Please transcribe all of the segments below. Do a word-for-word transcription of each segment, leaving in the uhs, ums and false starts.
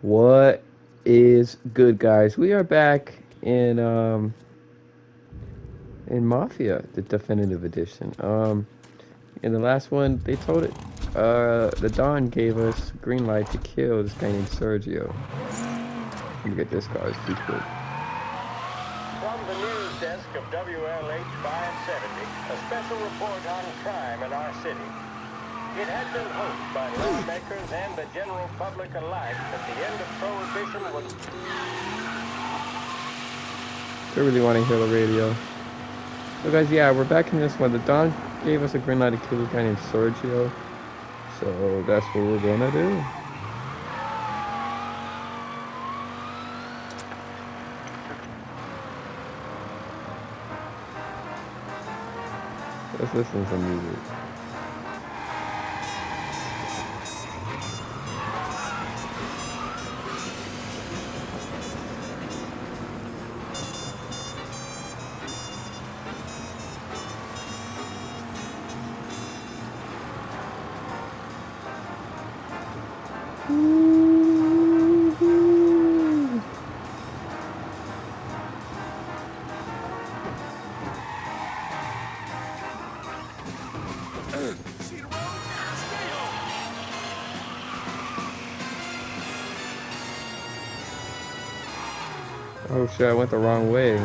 What is good, guys? We are back in um in Mafia, the definitive edition. Um, in the last one, they told it. Uh, the Don gave us green light to kill this guy named Sergio. Let me get this car. It's too quick. From the news desk of W L H five seventy, a special report on crime in our city. It had been hoped by lawmakers and the general public alike that the end of prohibition would... They really want to hear the radio. So guys, yeah, we're back in this one. The Don gave us a green light to kill this guy named Sergio. So that's what we're gonna do. Let's listen to some music. Oh shit, I went the wrong way.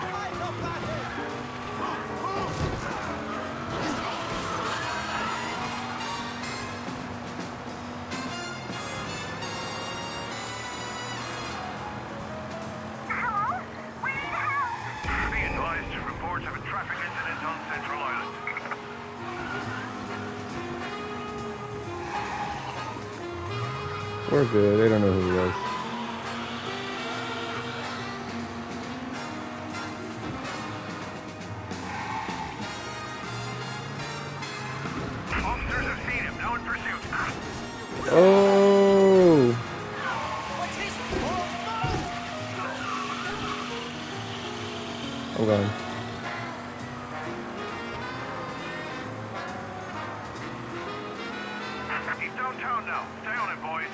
We're good, they don't know who he was. Officers have seen him, now in pursuit. Oh! I'm going. He's downtown now. Stay on it, boys.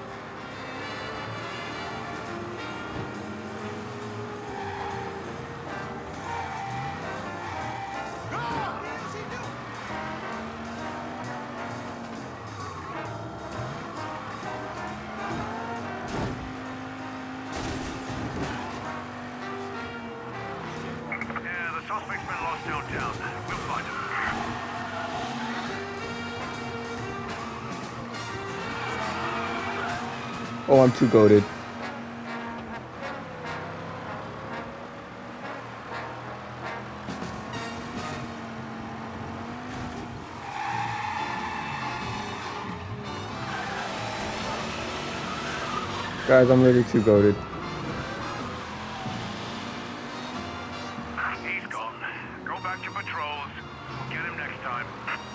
Yeah, the suspect's been lost downtown. We'll find him. Oh, I'm too goated. Guys, I'm really too goated. He's gone. Go back to patrols. We'll get him next time.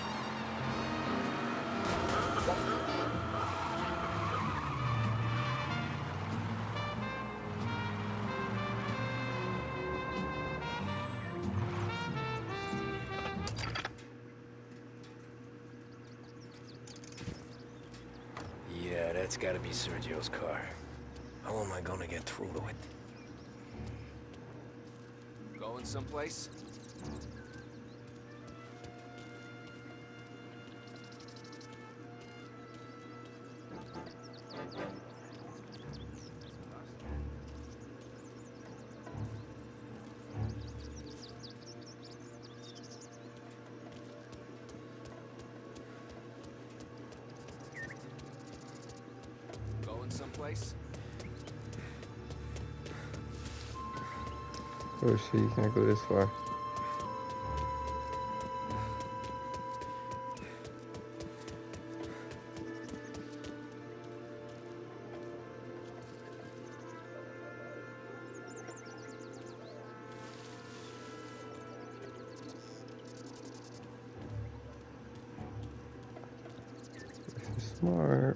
Yeah, that's gotta be Sergio's car. How am I gonna get through to it? Going someplace? Going someplace? Oh shit, you can't go this far. Smart.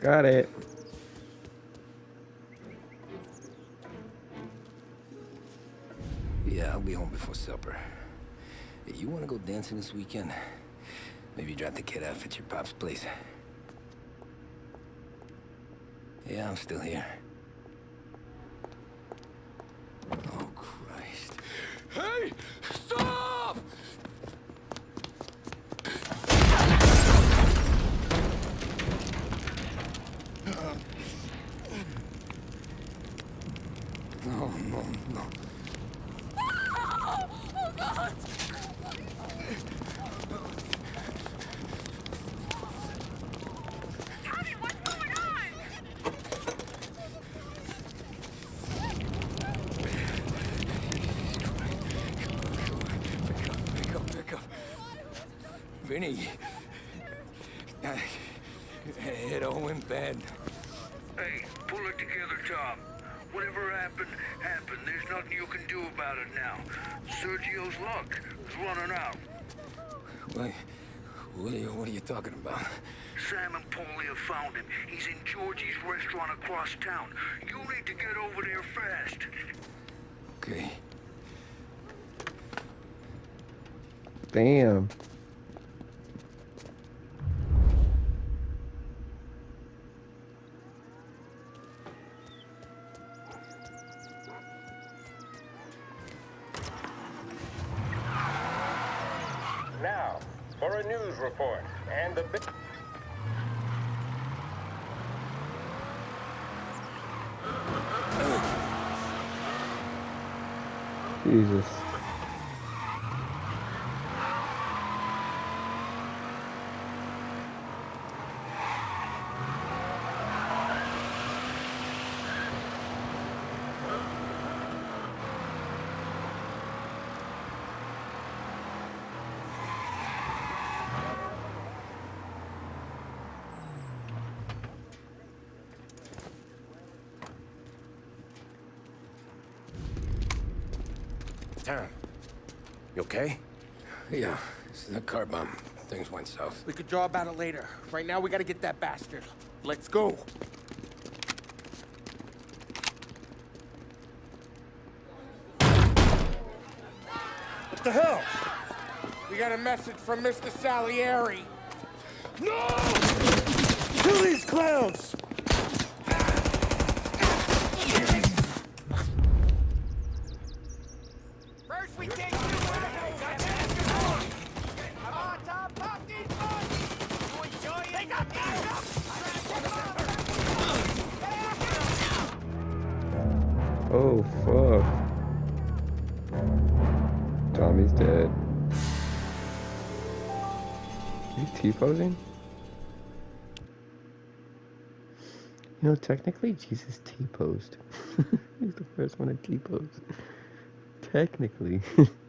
Got it. Yeah, I'll be home before supper. Hey, you wanna go dancing this weekend? Maybe drop the kid off at your pop's place. Yeah, I'm still here. Oh, Christ. Hey! Stop! No, no, no. Oh, God! Tommy, what's going on? Pick up, pick up. Vinny. It all went bad. Hey, pull it together, Tom. Whatever happened, happened. There's nothing you can do about it now. Sergio's luck is running out. What, what, are you, what are you talking about? Sam and Paulie have found him. He's in Georgie's restaurant across town. You need to get over there fast. Okay. Damn. Now, for a news report and the big... Jesus. Tom, you okay? Yeah, it's a car bomb. Things went south. We could draw about it later. Right now, we gotta get that bastard. Let's go. What the hell? We got a message from Mister Salieri. No! Kill these clowns! First we take you Come on, Tom, pop these boys! You enjoy it? They got Oh, fuck. Tommy's dead. Are you T-posing? You know, technically, Jesus T-posed. He's the first one to T-pose. Technically.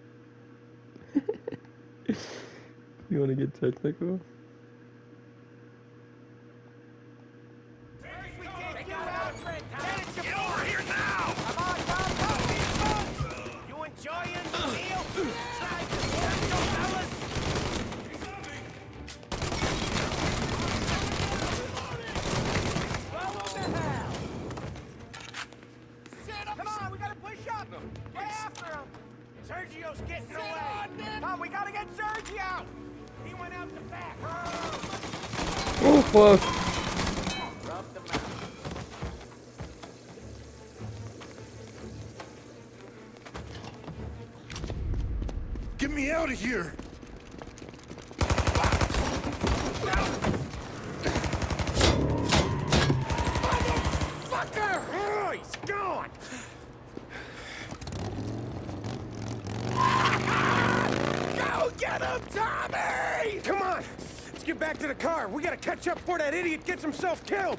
You want to get technical? Get over here now! Come on, Tom, pop these boys! You enjoying the meal? Try to work your fellas! Come on, we gotta push up! Get after him! Sergio's getting away! Tom, we gotta get Sergio! He went out the back! Oh, fuck. Rub them out. Get me out of here! Fucker! Oh, he's gone! Go get him, Tommy! Come on! Let's get back to the car. We gotta catch up before that idiot gets himself killed!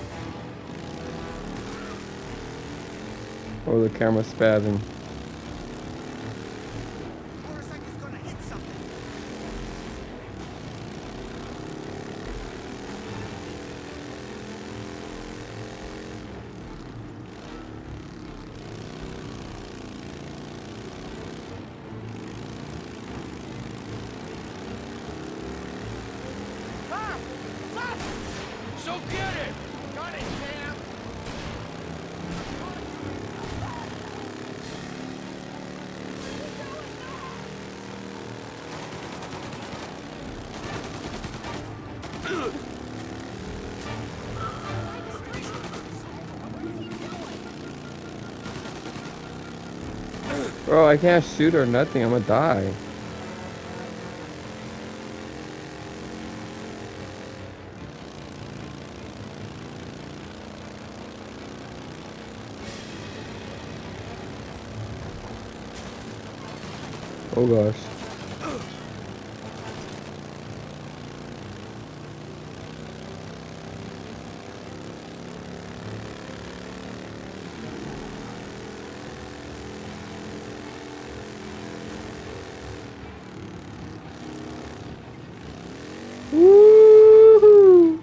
Oh, the camera's spazzing. So get it! Got it, Sam! Bro, I can't shoot or nothing. I'm gonna die. Oh gosh. Woo-hoo.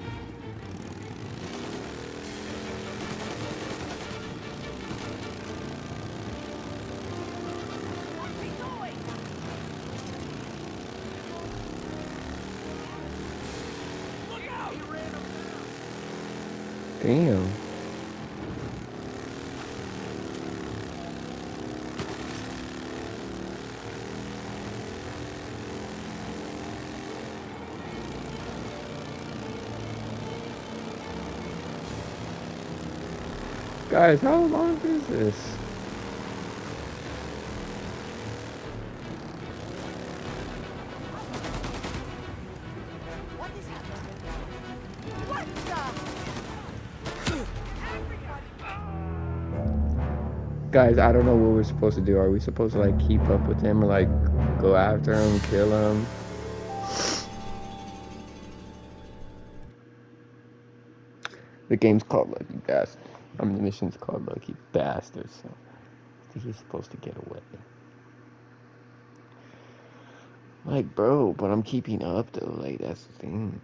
Damn. Guys, how long is this? What is happening? What the? Guys, I don't know what we're supposed to do. Are we supposed to like keep up with him or like go after him, kill him? The game's called Lucky Bastard. I mean, the mission's called Lucky Bastard, so I think he's supposed to get away. Like, bro, but I'm keeping up though. Like, that's the thing.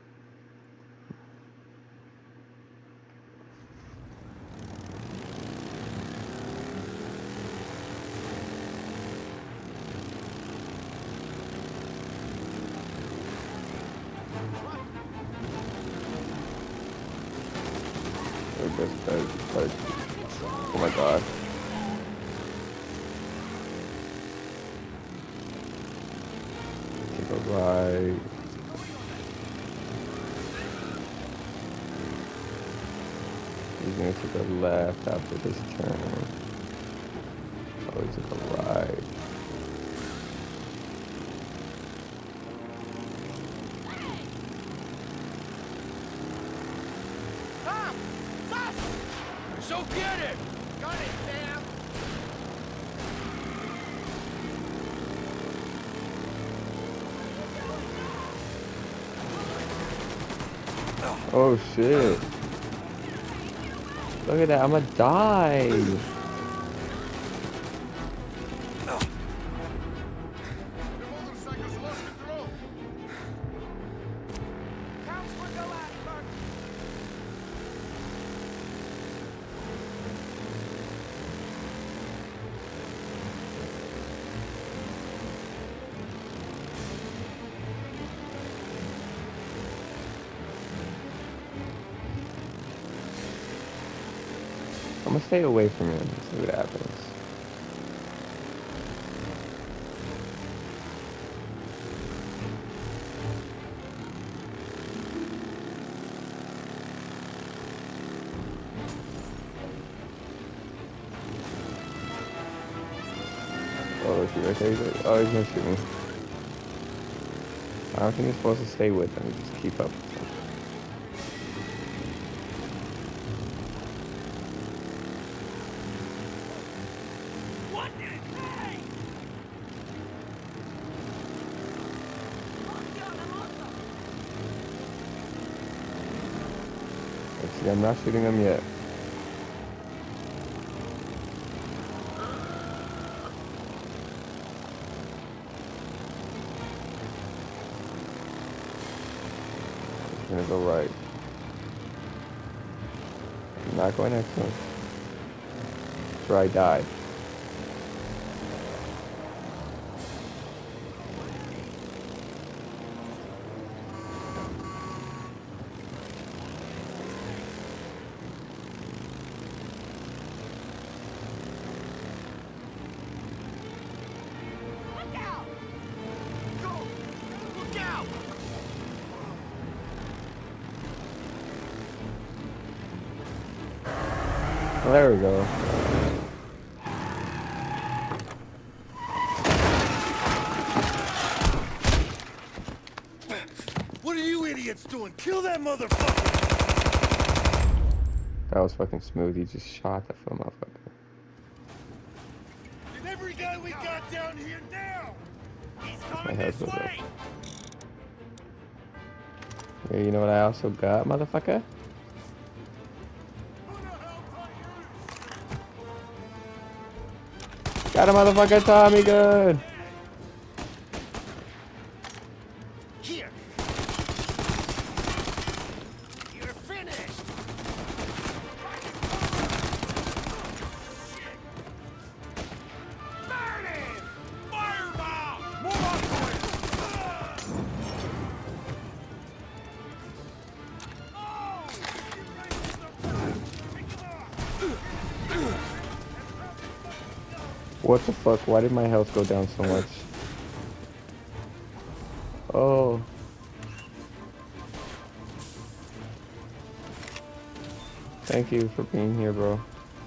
Oh my god. Take a right. He's gonna take a left after this turn. Oh, he took a right. Tom! Stop! So get it! Got it, Sam! Oh shit. Look at that, I'm gonna die. Counts for the last part. I'm gonna stay away from him, see what happens. Oh, is he right there? He's like, oh, he's gonna shoot me. I don't think he's supposed to stay with him, just keep up with him. What did it say? Let's see, I'm not shooting him yet. He's gonna go right. I'm not going next to him. That's where I died. Well, there we go. What are you idiots doing? Kill that motherfucker! That was fucking smooth. He just shot the full motherfucker. Get every guy we got down here now! He's My coming head this was up. way! Yeah, you know what I also got, motherfucker? Got a motherfucker Tommy gun! Here! You're finished! Burn him! Fireball! Move on, boys! Oh! What the fuck? Why did my health go down so much? Oh. Thank you for being here, bro.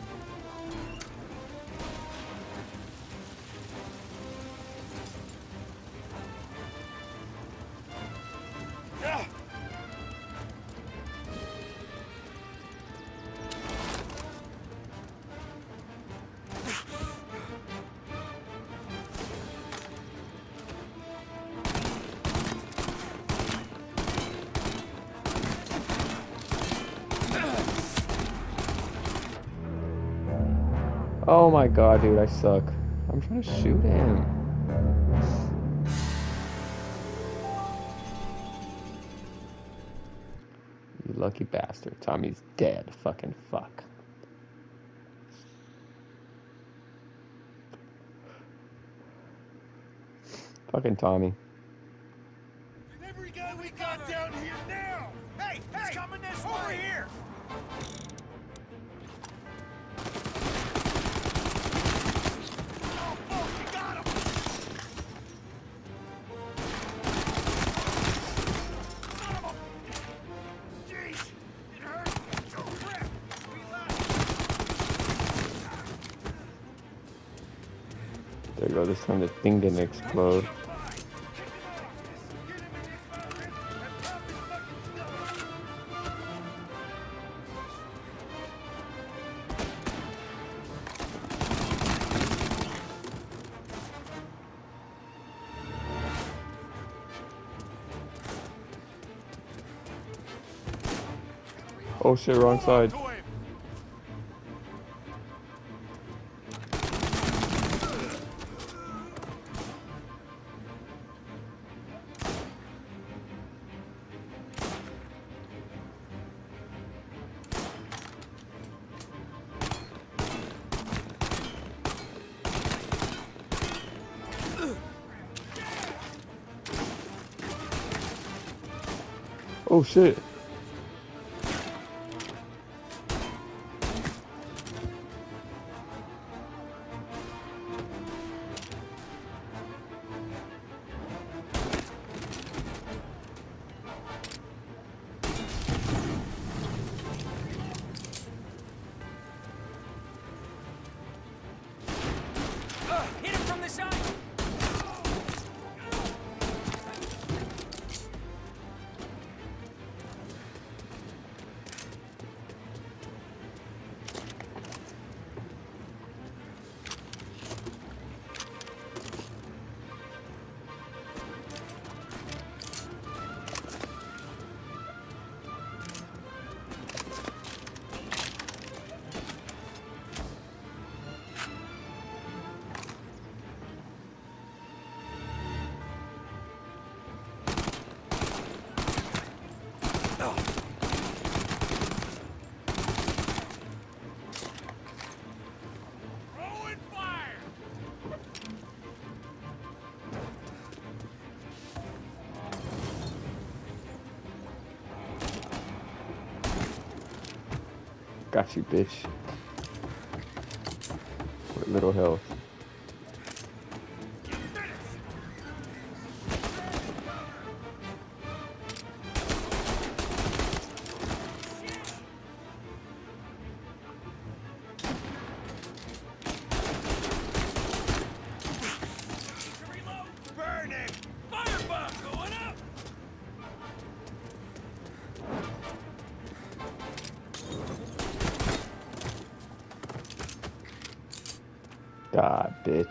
Oh my god, dude, I suck. I'm trying to shoot him. You lucky bastard. Tommy's dead. Fucking fuck. Fucking Tommy. Get every guy we got down here now! Hey, hey! He's coming this way! Over here! Oh, oh, you got him! Son of a... Jeez! It hurt! Oh, crap! We left! There you go. This time the thing didn't explode. Oh shit, wrong side. Oh shit. Hit him from the side! Throwing fire! Got you, bitch. With little health. Ah, bitch.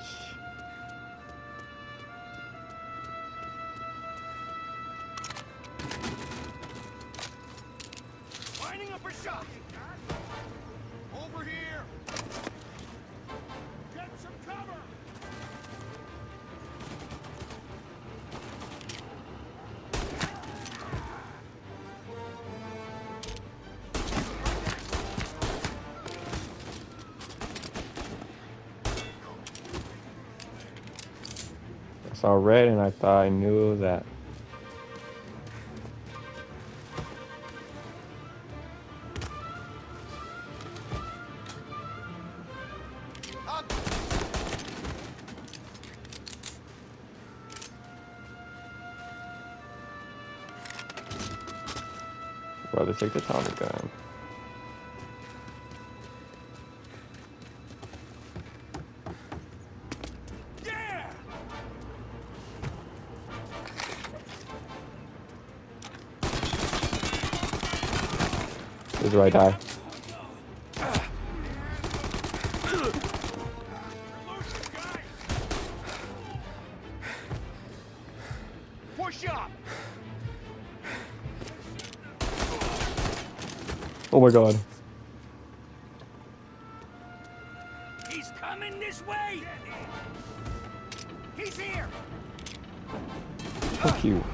Lining up a shot. Over here. Get some cover. I saw red and I thought I knew that. Brother, take the Tommy gun. Yeah. This is where I die. Push up. Oh my god. He's coming this way. He's here. Fuck you.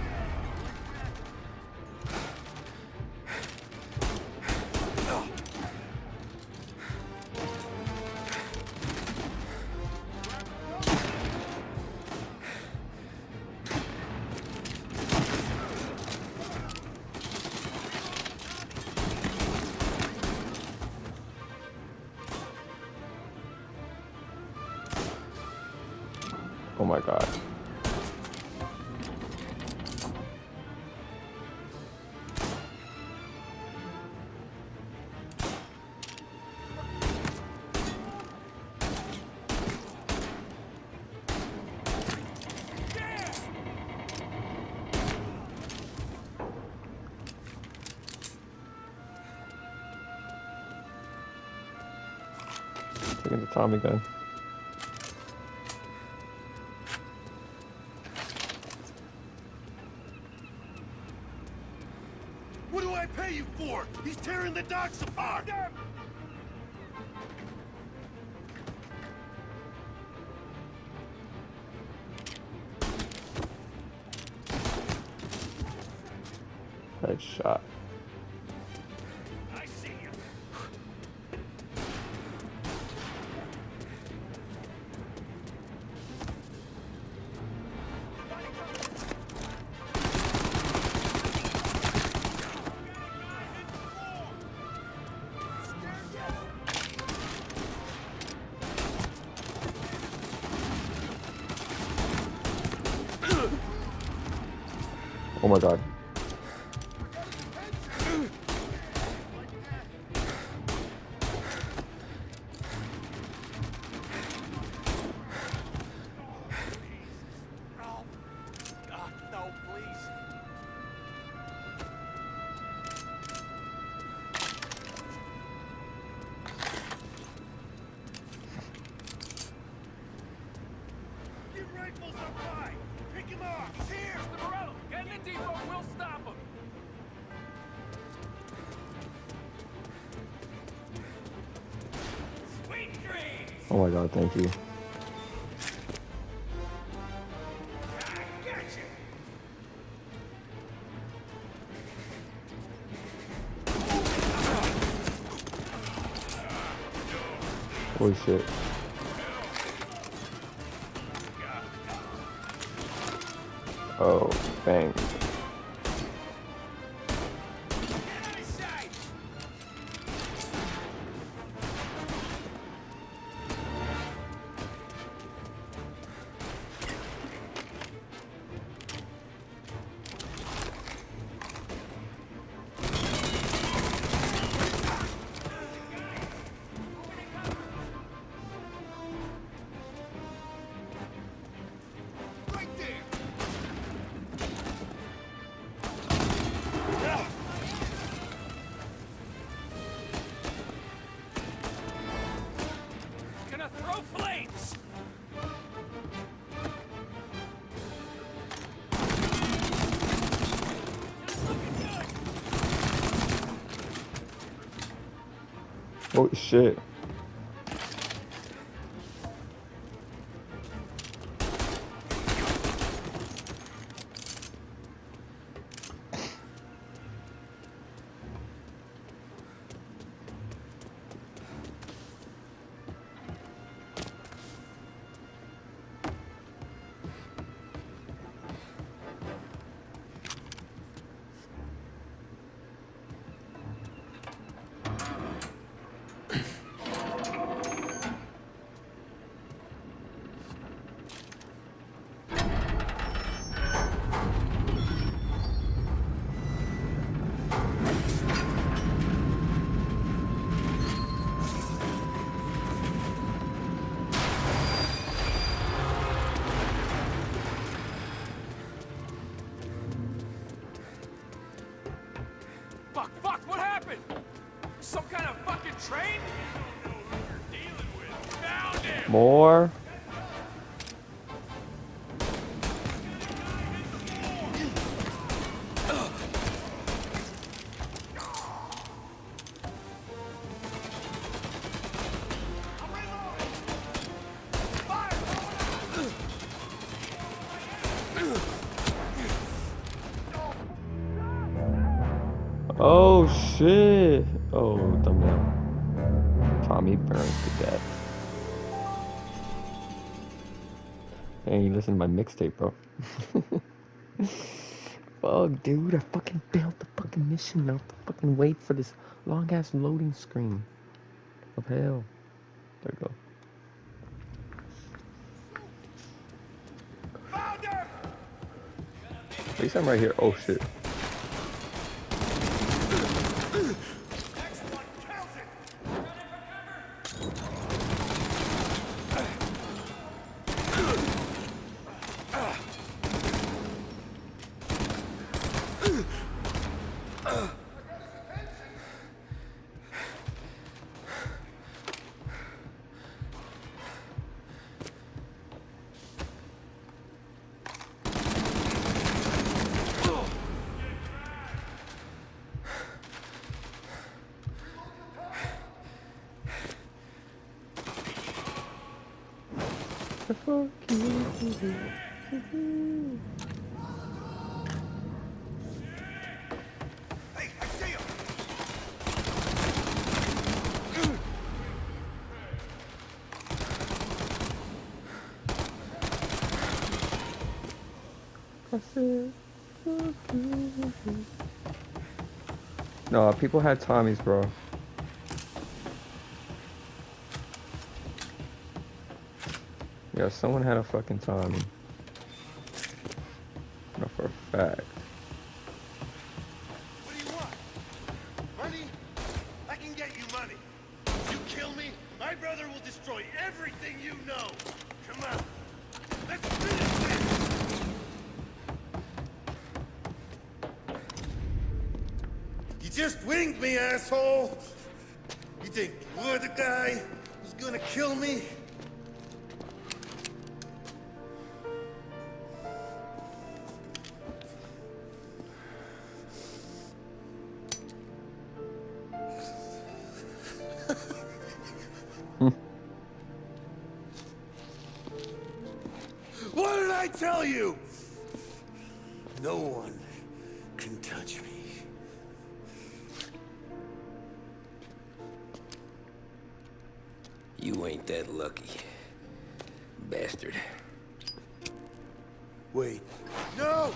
Oh my god. Taking the Tommy gun. What do I pay you for? He's tearing the docks apart! Headshot. I see you. Oh my god. No. God, no, please. Your rifles are fine! Pick him up! He's here. Mister Morello, get in the depot. We'll stop him. Sweet dreams. Oh my god, thank you. I got you. Holy shit. Oh, bang. Get out of sight. Right there! Oh shit. Fuck, fuck, what happened? Some kind of fucking train? Found him! More. Oh shit! Oh, thumbnail. Tommy burned to death. Hey, you listen to my mixtape, bro. Fuck, dude, I fucking failed the fucking mission. I have to fucking wait for this long ass loading screen of hell. There we go. Found him! At least I'm right here. Oh shit. Next one kills it! Hey, I see him! No, people had Tommies, bro. Yeah, someone had a fucking Tommy. No, for a fact. What do you want? Money? I can get you money. You kill me, my brother will destroy everything you know. Come on. Let's finish this! You just winged me, asshole! You think you're the guy who's gonna kill me? What did I tell you? No one can touch me. You ain't that lucky, bastard. Wait. No!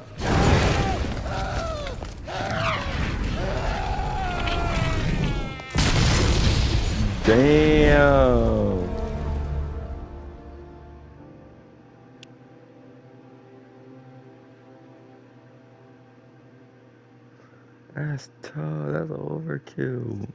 Damn. That's tough. That's an overkill.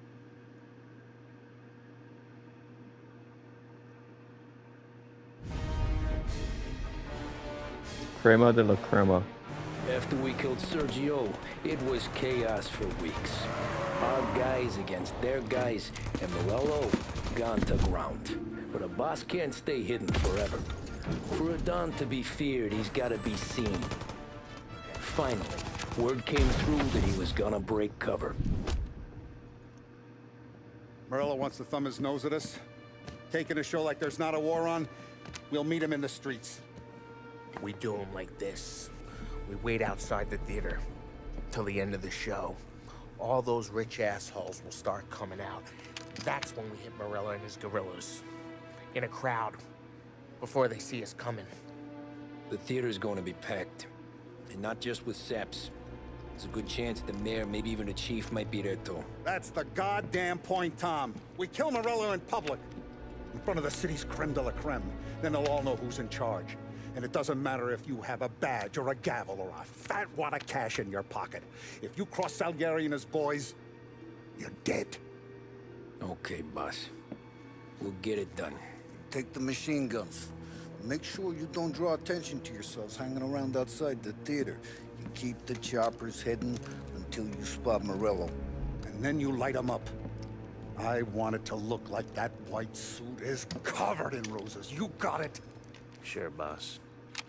Crema de la crema. After we killed Sergio, it was chaos for weeks. Our guys against their guys, and Morello gone to ground. But a boss can't stay hidden forever. For a Don to be feared, he's gotta be seen. Finally, word came through that he was gonna break cover. Morello wants to thumb his nose at us. Taking a show like there's not a war on, we'll meet him in the streets. We do them like this. We wait outside the theater till the end of the show. All those rich assholes will start coming out. That's when we hit Morello and his guerrillas. In a crowd, before they see us coming. The theater's going to be packed. And not just with saps. There's a good chance the mayor, maybe even the chief, might be there too. That's the goddamn point, Tom. We kill Morello in public. In front of the city's creme de la creme. Then they'll all know who's in charge. And it doesn't matter if you have a badge or a gavel or a fat wad of cash in your pocket. If you cross Salieri and his boys, you're dead. Okay, boss. We'll get it done. Take the machine guns. Make sure you don't draw attention to yourselves hanging around outside the theater. You keep the choppers heading until you spot Morello. And then you light them up. I want it to look like that white suit is covered in roses. You got it? Sure, boss.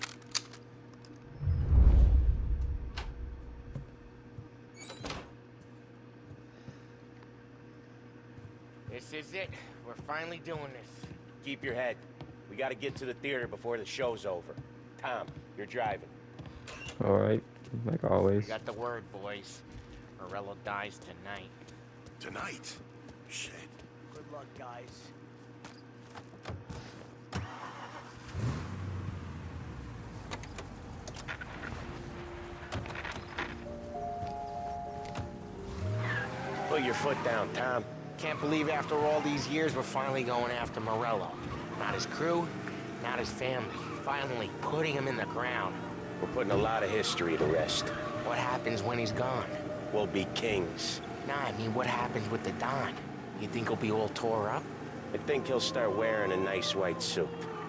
This is it. We're finally doing this. Keep your head. We gotta get to the theater before the show's over. Tom, you're driving. All right, like always. We got the word, boys. Morello dies tonight. Tonight? Shit. Good luck, guys. Put your foot down, Tom. Can't believe after all these years we're finally going after Morello. Not his crew, not his family. Finally putting him in the ground. We're putting a lot of history to rest. What happens when he's gone? We'll be kings. Nah, I mean, what happens with the Don? You think he'll be all tore up? I think he'll start wearing a nice white suit.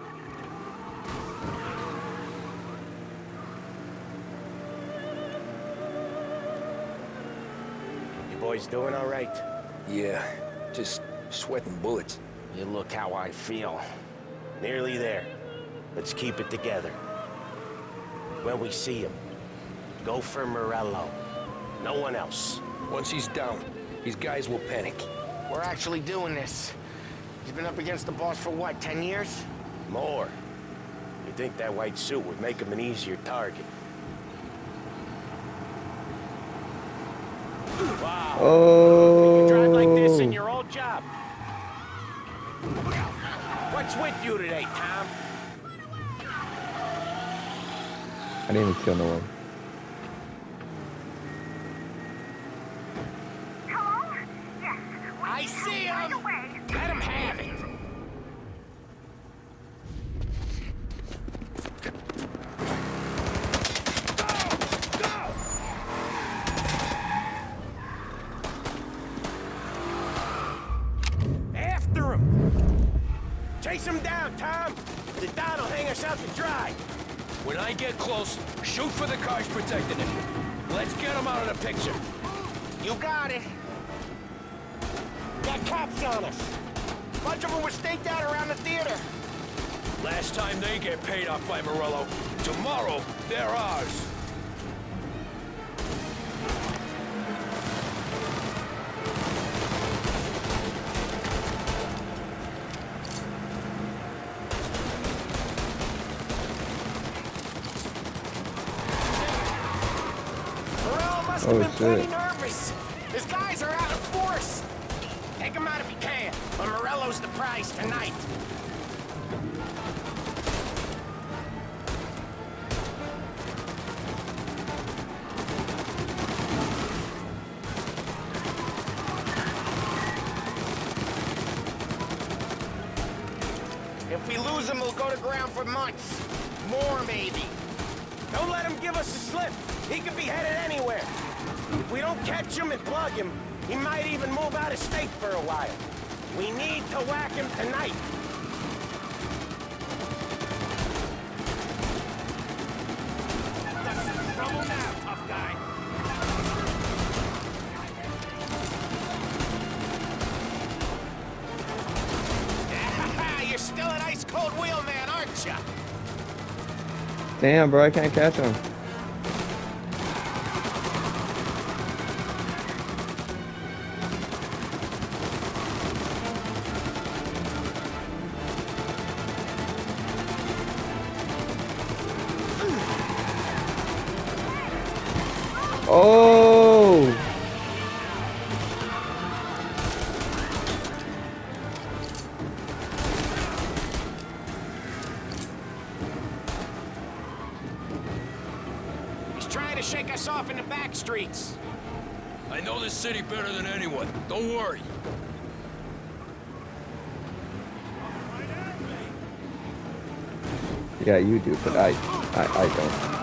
You boys doing all right? Yeah, just sweating bullets. You look how I feel. Nearly there. Let's keep it together. When we see him, go for Morello. No one else. Once he's down, his guys will panic. We're actually doing this. He's been up against the boss for what, ten years? More. You think that white suit would make him an easier target? Wow. Oh. You drive like this in your old job. What's with you today, Tom? I didn't even kill no one. Hello? Yes. I see him! Right away. Let him have it! After him! Chase him down, Tom! The Don will hang us out to dry. When I get close, shoot for the cars protecting him. Let's get him out of the picture. You got it. Got cops on us. Bunch of them were staked out around the theater. Last time they get paid off by Morello. Tomorrow, they're ours. Must Oh, have been pretty shit. nervous. His guys are out of force. Take him out if you can, but Morello's the prize tonight. If we lose him, we'll go to ground for months. More, maybe. Don't let him give us a slip. He could be headed anywhere. If we don't catch him and plug him, he might even move out of state for a while. We need to whack him tonight. That's some trouble now, tough guy. You're still an ice-cold wheelman, aren't you? Damn, bro, I can't catch him. Oh! He's trying to shake us off in the back streets. I know this city better than anyone. Don't worry. Yeah, you do, but I, I, I don't.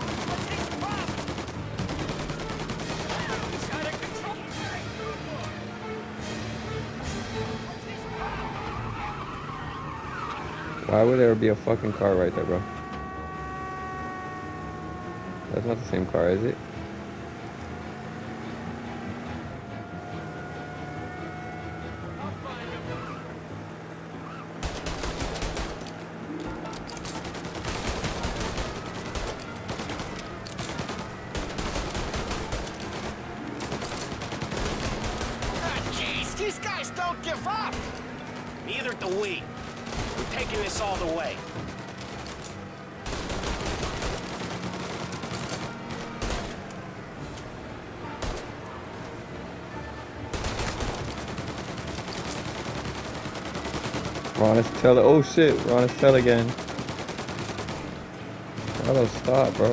Why would there be a fucking car right there, bro? That's not the same car, is it? These guys don't give up! Neither do we. We're taking this all the way. Ron Estelle. Oh shit, Ron Estelle again. Gotta stop, bro.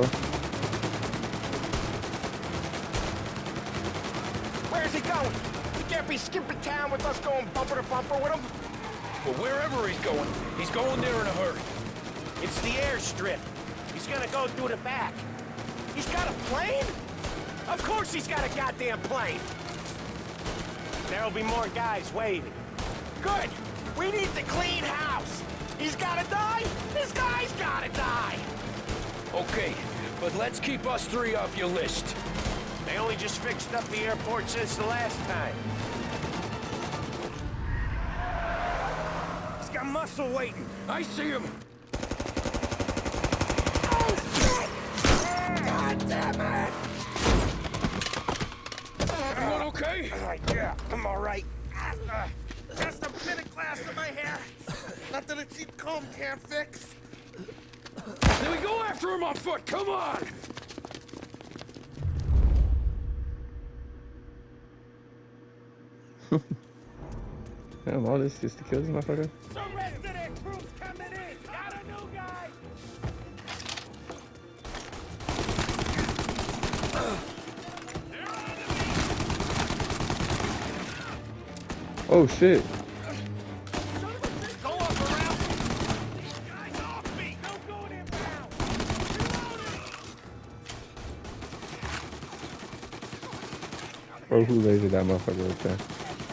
Where's he going? He can't be skipping town with us going bumper to bumper with him. Well, wherever he's going, he's going there in a hurry. It's the airstrip. He's gonna go through the back. He's got a plane? Of course he's got a goddamn plane. There'll be more guys waiting. Good. We need to clean house. He's gotta die. This guy's gotta die. Okay, but let's keep us three off your list. They only just fixed up the airport since the last time. He's got muscle waiting. I see him. Oh, shit! God damn it! Everyone okay? Uh, yeah, I'm all right. Uh, just a bit of glass in my hair. Nothing a cheap comb can't fix. Then we go after him on foot. Come on! Damn, all this just to kill this motherfucker? The rest of their crew's coming in. Got a new guy. Oh shit. Go up around. These guys off me. No going inbound. Bro, who lasered that motherfucker right there?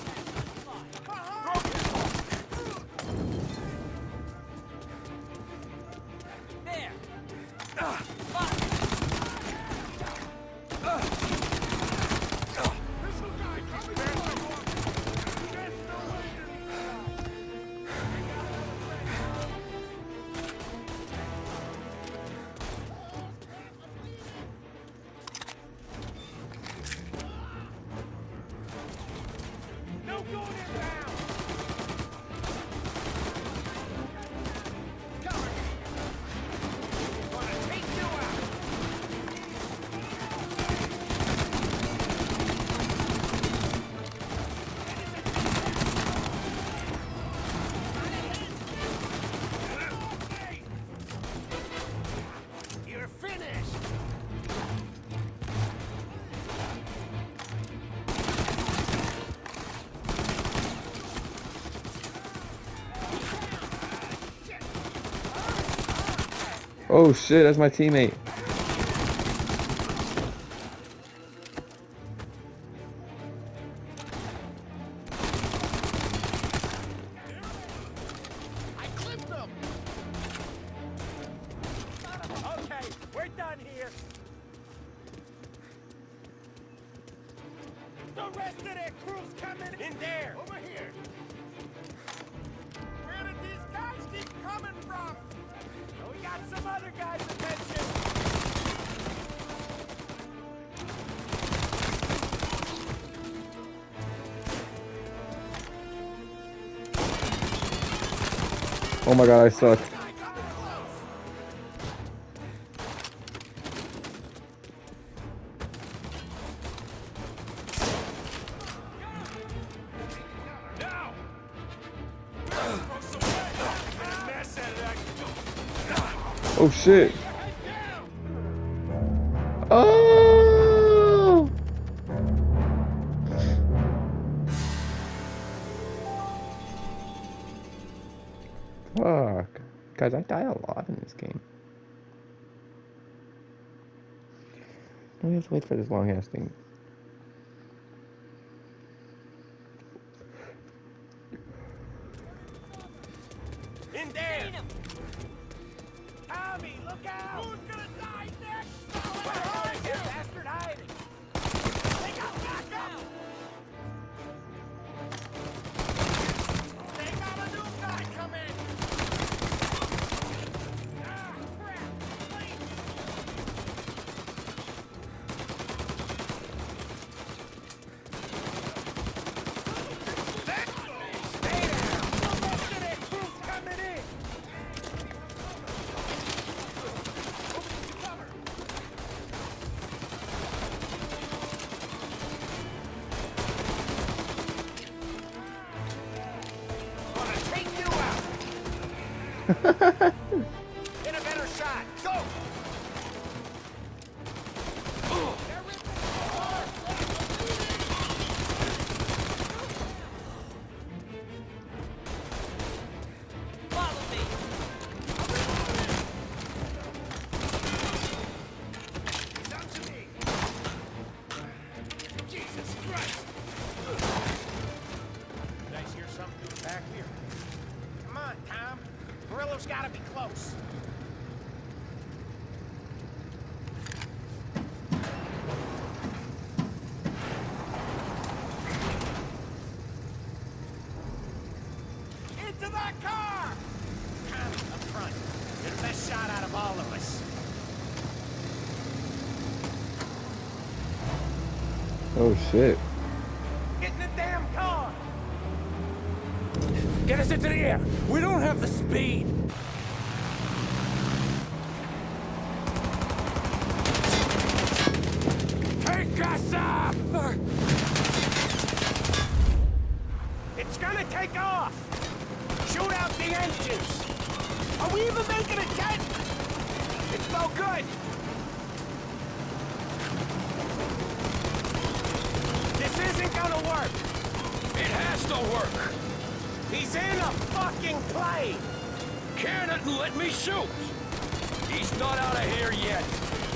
You're finished. Oh shit, that's my teammate. I clipped him. Okay, we're done here. The rest of their crew's coming In there. over here. Where did these guys keep coming from? Oh, we got some other guys' attention. Oh my god, I suck. Oh shit. Oh! Fuck. Guys, I die a lot in this game. I have to wait for this long ass thing. In there! Tommy, look out! Who's gonna die next? Where is this bastard hiding? They got back up! They got a new guy coming! Ah, crap! Please! Stay down! Look at it! Who's coming in? Gonna take you out! Get a better shot! Go! Follow me. Down to me! Jesus Christ! You guys hear something back here? Come on, Tom. Murillo's gotta be close. Into that car! Tommy, up front. You're the best shot out of all of us. Oh shit. Get in the damn car! Get us into the air! We don't have the speed! Take us up! It's gonna take off! Shoot out the engines! Are we even making a dent? It's no good! This isn't gonna work! It has to work! He's in a fucking plane! Can it and let me shoot! He's not out of here yet!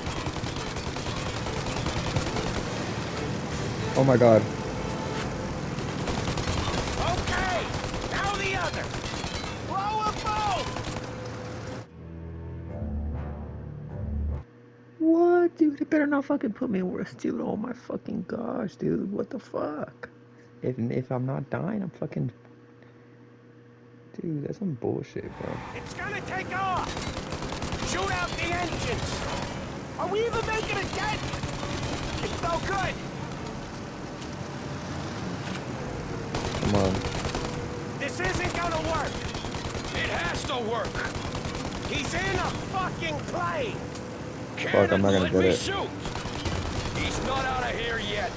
Oh my god. Okay! Now the other! Blow them both! What, dude? It better not fucking put me worse, dude. Oh my fucking gosh, dude. What the fuck? If if I'm not dying, I'm fucking. Dude, that's some bullshit, bro. It's gonna take off! Shoot out the engines! Are we even making a dent? It's no good! Come on. This isn't gonna work! It has to work! He's in a fucking plane! Can Fuck, I'm it not gonna let get me it. shoot! He's not out of here yet!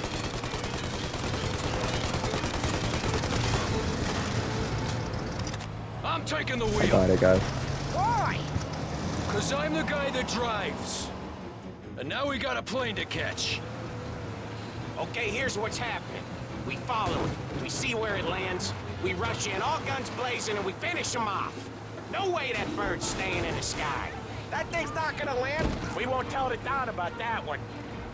I'm taking the wheel! Got it, guys. Why? Cause I'm the guy that drives. And now we got a plane to catch. Okay, here's what's happening. We follow it. We see where it lands. We rush in, all guns blazing, and we finish him off. No way that bird's staying in the sky. That thing's not gonna land. We won't tell the Don about that one.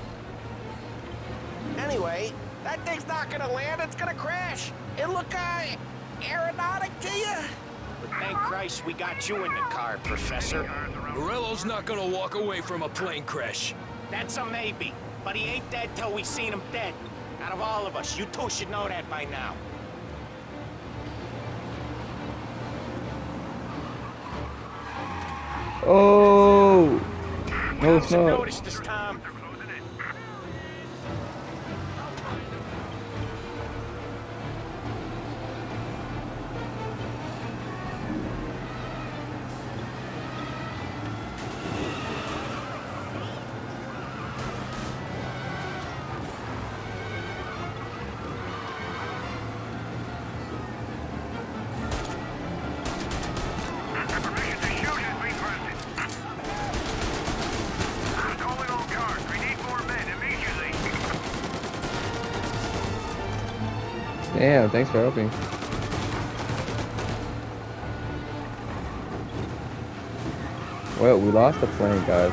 Anyway, that thing's not gonna land. It's gonna crash. It look, uh, aeronautic to you? But thank Christ we got you in the car, Professor. Murillo's not gonna walk away from a plane crash. That's a maybe. But he ain't dead till we seen him dead. Out of all of us, you two should know that by now. Oh! No, it's Cops have not. noticed this time. Damn, thanks for helping. Well, we lost the plane, guys.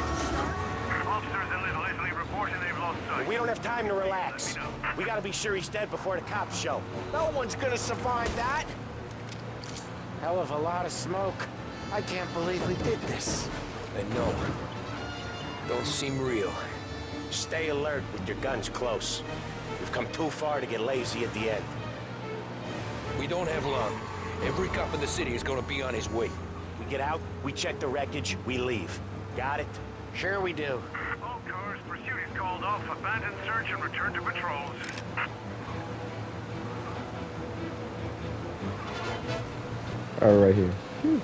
We don't have time to relax. We gotta be sure he's dead before the cops show. No one's gonna survive that. Hell of a lot of smoke. I can't believe we did this. I know. Don't seem real. Stay alert with your guns close. We've come too far to get lazy at the end. We don't have long. Every cop in the city is gonna be on his way. We get out, we check the wreckage, we leave. Got it? Sure we do. All cars, pursuit is called off. Abandon search and return to patrols. Oh, right here. Whew.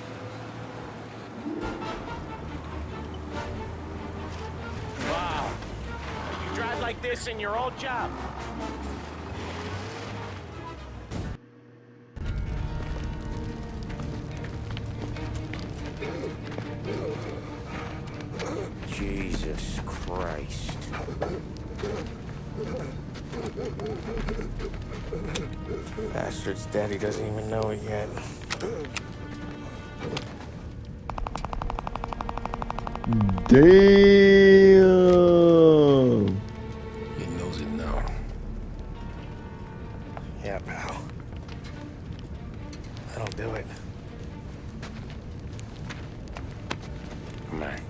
Wow. You drive like this in your old job? Jesus Christ. Bastard's daddy doesn't even know it yet. Damn! He knows it now. Yeah, pal. That'll do it. Come on.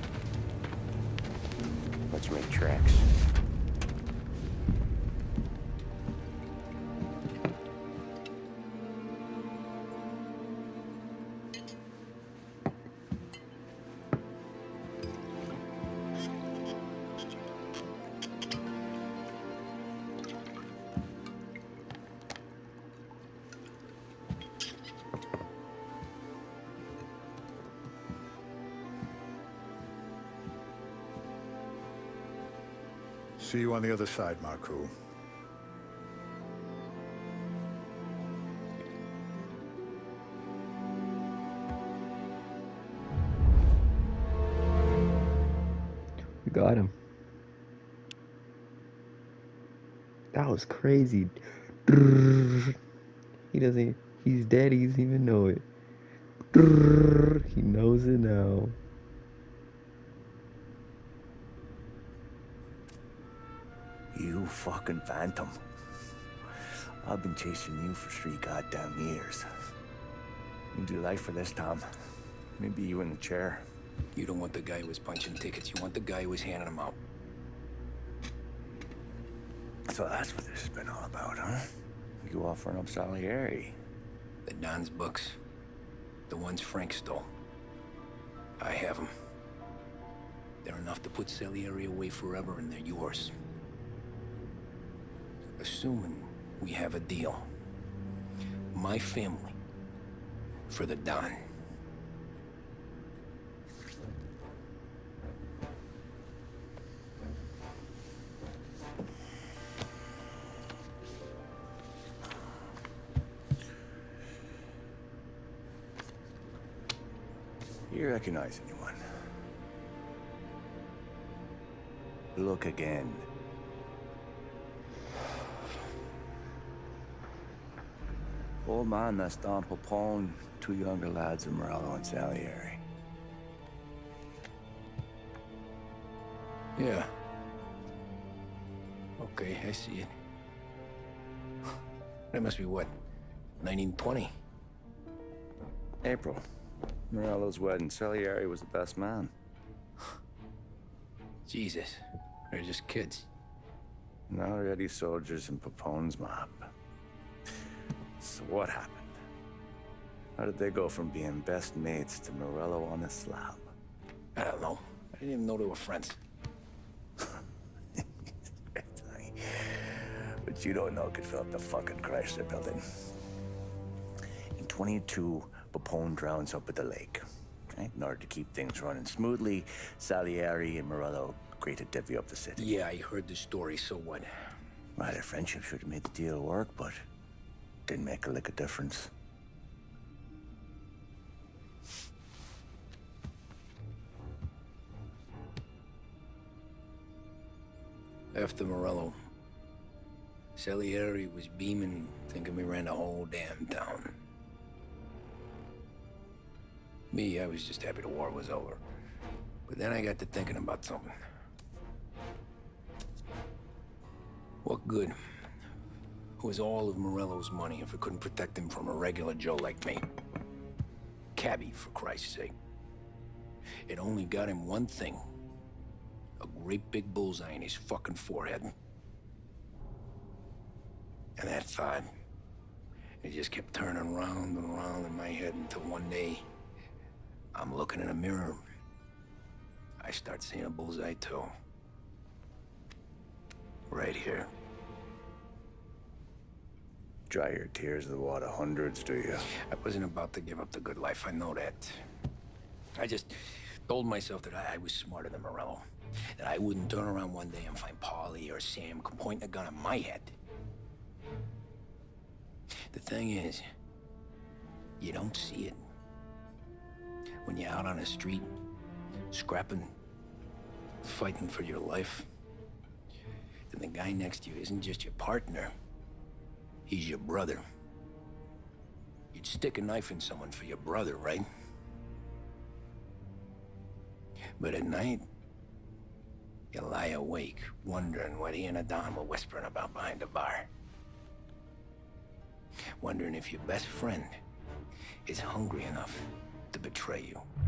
Let's make tracks. See you on the other side, Marku. We got him. That was crazy. He doesn't, he's dead, he doesn't even know it. He knows it now. You fucking phantom. I've been chasing you for three goddamn years. You do life for this, Tom. Maybe you in the chair. You don't want the guy who was punching tickets. You want the guy who was handing them out. So that's what this has been all about, huh? You offering up Salieri. The Don's books. The ones Frank stole. I have them. They're enough to put Salieri away forever, and they're yours. Assuming we have a deal. My family for the Don. You recognize anyone? Look again. Old man, that's Don Popone, two younger lads of Morello and Salieri. Yeah. Okay, I see it. That must be what? nineteen twenty? April. Morello's wedding. Salieri was the best man. Jesus. They're just kids. Now already soldiers in Popone's mob. So what happened? How did they go from being best mates to Morello on a slab? I don't know. I didn't even know they were friends. But you don't know could fill up the fucking Chrysler building. In twenty-two, Popone drowns up at the lake. Right? In order to keep things running smoothly, Salieri and Morello agreed to divvy up the city. Yeah, I heard the story, so what? Well, their friendship should have made the deal work, but didn't make a lick of difference. After Morello, Salieri was beaming, thinking we ran the whole damn town. Me, I was just happy the war was over. But then I got to thinking about something. What good was all of Morello's money if it couldn't protect him from a regular Joe like me? Cabby, for Christ's sake. It only got him one thing. A great big bullseye in his fucking forehead. And that thought, it just kept turning round and round in my head until one day, I'm looking in a mirror. I start seeing a bullseye too. Right here. Dry your tears of the water hundreds, do you? I wasn't about to give up the good life, I know that. I just told myself that I, I was smarter than Morello. That I wouldn't turn around one day and find Paulie or Sam pointing a gun at my head. The thing is, you don't see it. When you're out on the street, scrapping, fighting for your life, then the guy next to you isn't just your partner, he's your brother. You'd stick a knife in someone for your brother, right? But at night, you lie awake, wondering what he and Adon were whispering about behind the bar. Wondering if your best friend is hungry enough to betray you.